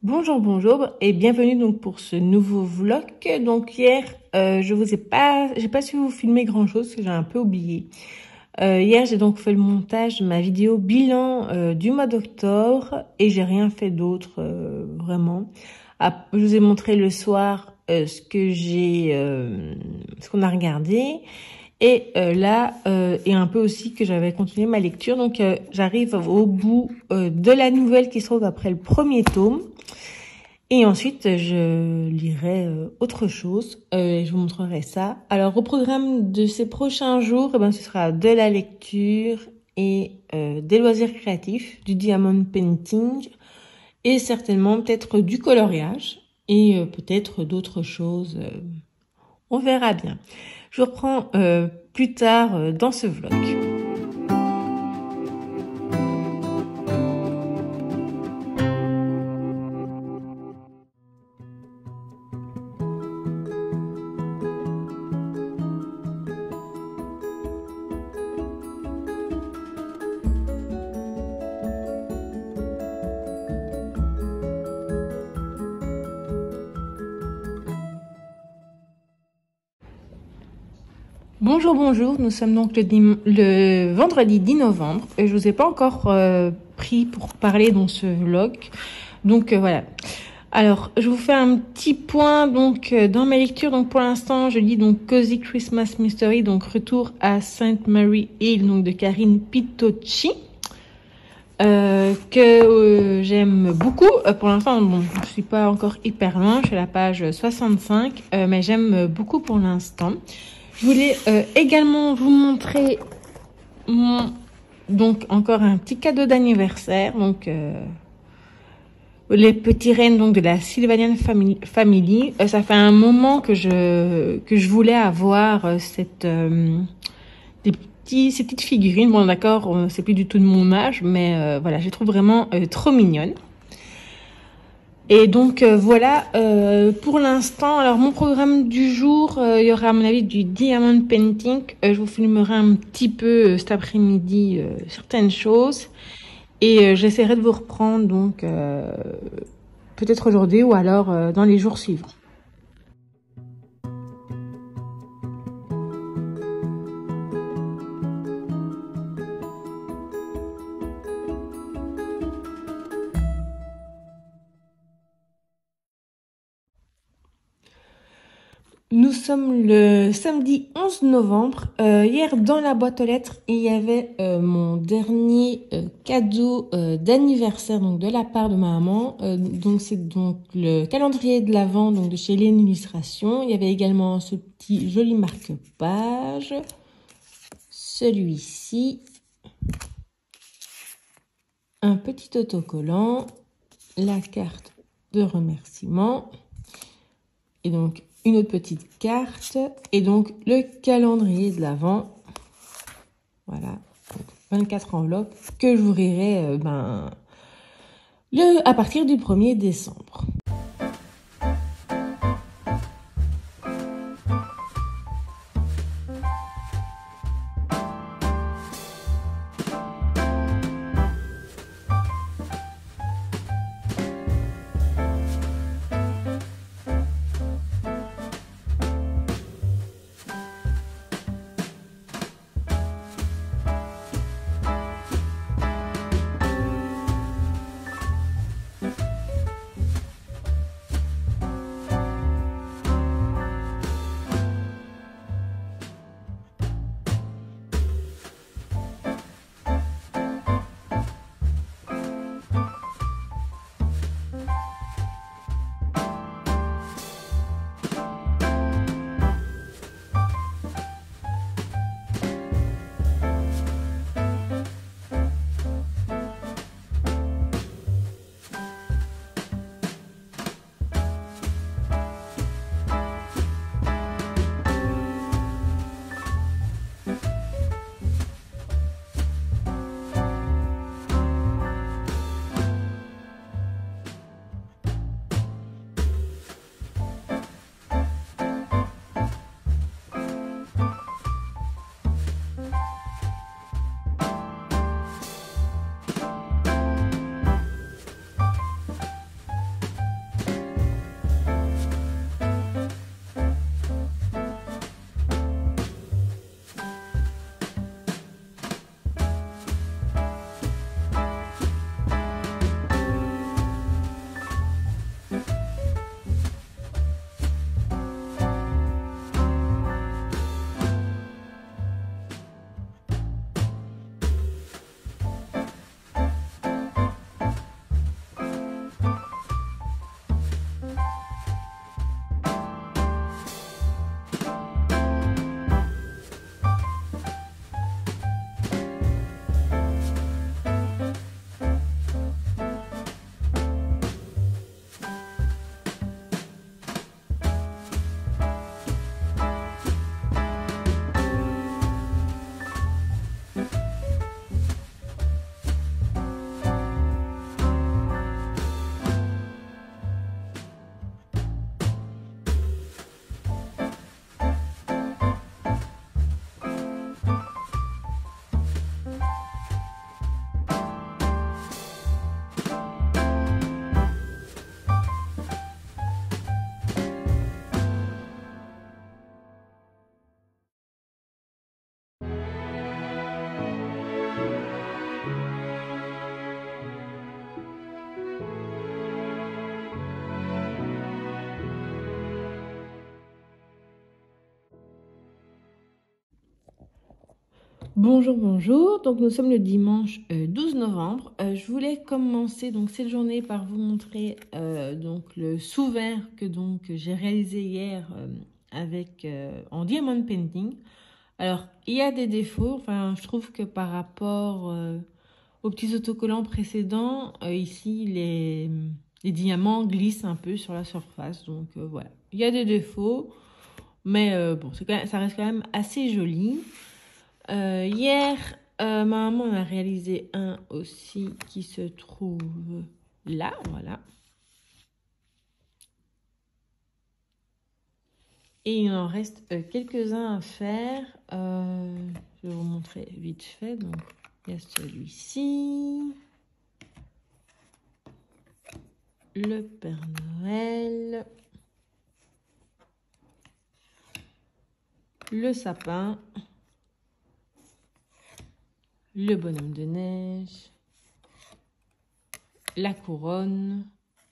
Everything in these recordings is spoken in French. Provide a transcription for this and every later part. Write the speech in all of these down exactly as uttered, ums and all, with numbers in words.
Bonjour, bonjour et bienvenue donc pour ce nouveau vlog. Donc hier, euh, je vous ai pas, j'ai pas su vous filmer grand chose, parce que j'ai un peu oublié. Euh, hier, j'ai donc fait le montage de ma vidéo bilan euh, du mois d'octobre et j'ai rien fait d'autre euh, vraiment. Ah, je vous ai montré le soir euh, ce que j'ai, euh, ce qu'on a regardé. Et euh, là, euh, et un peu aussi que j'avais continué ma lecture. Donc, euh, j'arrive au bout euh, de la nouvelle qui se trouve après le premier tome. Et ensuite, je lirai euh, autre chose euh, et je vous montrerai ça. Alors, au programme de ces prochains jours, eh ben, ce sera de la lecture et euh, des loisirs créatifs, du diamond painting et certainement peut-être du coloriage et euh, peut-être d'autres choses. Euh, on verra bien. Je vous reprends euh, plus tard euh, dans ce vlog. Bonjour, bonjour, nous sommes donc le, dim le vendredi dix novembre et je vous ai pas encore euh, pris pour parler dans ce vlog, donc euh, voilà. Alors, je vous fais un petit point donc euh, dans mes lectures. Donc pour l'instant, je lis donc Cozy Christmas Mystery, donc Retour à Saint Mary Hill, donc de Karine Pitocchi, euh, que euh, j'aime beaucoup. Euh, pour l'instant, bon, je suis pas encore hyper loin, je suis à la page soixante-cinq, euh, mais j'aime beaucoup pour l'instant. Je voulais euh, également vous montrer mon, donc encore un petit cadeau d'anniversaire, donc euh, les petits rennes donc de la Sylvanian Family. Family. Euh, ça fait un moment que je que je voulais avoir euh, cette euh, des petits ces petites figurines. Bon d'accord, c'est plus du tout de mon âge, mais euh, voilà, je les trouve vraiment euh, trop mignonnes. Et donc euh, voilà, euh, pour l'instant, alors mon programme du jour, euh, il y aura à mon avis du diamond painting. Euh, je vous filmerai un petit peu euh, cet après-midi euh, certaines choses. Et euh, j'essaierai de vous reprendre donc euh, peut-être aujourd'hui ou alors euh, dans les jours suivants. Nous sommes le samedi onze novembre. Euh, hier, dans la boîte aux lettres, il y avait euh, mon dernier euh, cadeau euh, d'anniversaire, donc de la part de ma maman. Euh, donc c'est donc le calendrier de l'Avent, donc de chez Léon Illustration. Il y avait également ce petit joli marque-page, celui-ci, un petit autocollant, la carte de remerciement et donc une autre petite carte et donc le calendrier de l'Avent. Voilà, donc vingt-quatre enveloppes que j'ouvrirai euh, ben, le, à partir du premier décembre. Bonjour, bonjour. Donc nous sommes le dimanche euh, douze novembre. Euh, je voulais commencer donc cette journée par vous montrer euh, donc le sous-vert que donc j'ai réalisé hier euh, avec euh, en diamond painting. Alors il y a des défauts. Enfin, je trouve que par rapport euh, aux petits autocollants précédents, euh, ici les les diamants glissent un peu sur la surface. Donc euh, voilà, il y a des défauts, mais euh, bon, c'est quand même, ça reste quand même assez joli. Euh, hier, euh, ma maman a réalisé un aussi qui se trouve là, voilà. Et il en reste euh, quelques-uns à faire. Euh, je vais vous montrer vite fait. Donc, il y a celui-ci. Le Père Noël. Le sapin. Le bonhomme de neige. La couronne.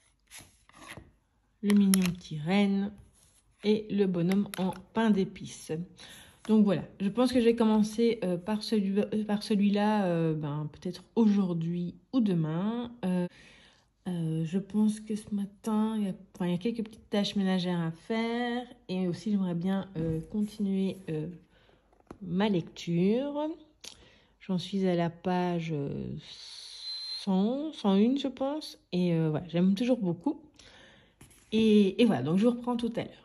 Le mignon petit renne. Et le bonhomme en pain d'épices. Donc voilà, je pense que je vais commencer euh, par celui, par celui-là, euh, ben, peut-être aujourd'hui ou demain. Euh, euh, je pense que ce matin, il y a, enfin, il y a quelques petites tâches ménagères à faire. Et aussi, j'aimerais bien euh, continuer euh, ma lecture. J'en suis à la page cent, cent un, je pense. Et euh, voilà, j'aime toujours beaucoup. Et, et voilà, donc je vous reprends tout à l'heure.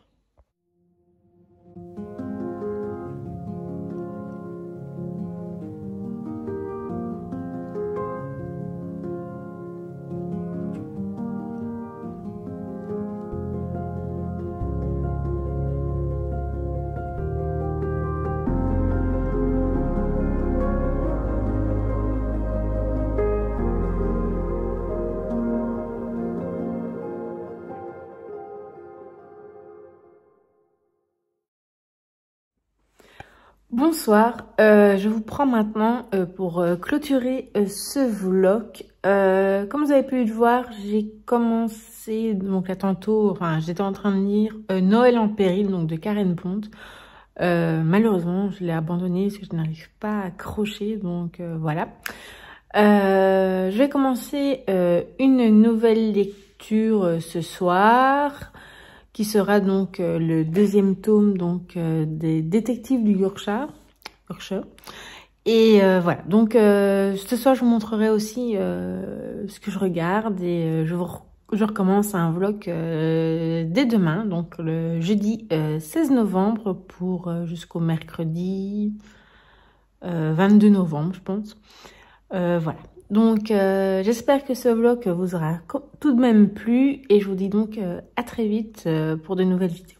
Bonsoir, euh, je vous prends maintenant euh, pour euh, clôturer euh, ce vlog. Euh, comme vous avez pu le voir, j'ai commencé, donc là tantôt, enfin j'étais en train de lire euh, Noël en péril, donc de Karen Pont. Euh, malheureusement, je l'ai abandonné parce que je n'arrive pas à accrocher, donc euh, voilà. Euh, je vais commencer euh, une nouvelle lecture euh, ce soir, qui sera donc euh, le deuxième tome donc euh, des détectives du Yorkshire. Yorkshire. Et euh, voilà, donc euh, ce soir je vous montrerai aussi euh, ce que je regarde et euh, je, vous, je recommence un vlog euh, dès demain, donc le jeudi euh, seize novembre pour euh, jusqu'au mercredi euh, vingt-deux novembre, je pense. Euh, voilà. Donc, euh, j'espère que ce vlog vous aura tout de même plu et je vous dis donc euh, à très vite euh, pour de nouvelles vidéos.